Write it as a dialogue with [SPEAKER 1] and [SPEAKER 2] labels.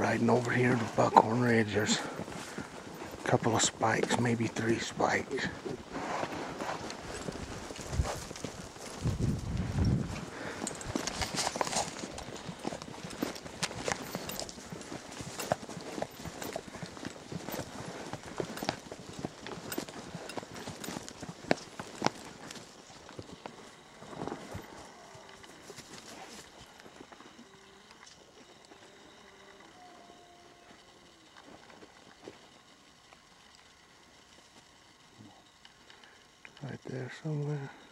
[SPEAKER 1] riding over here to Buckhorn Ridge. There's a couple of spikes, maybe 3 spikes. Right there somewhere.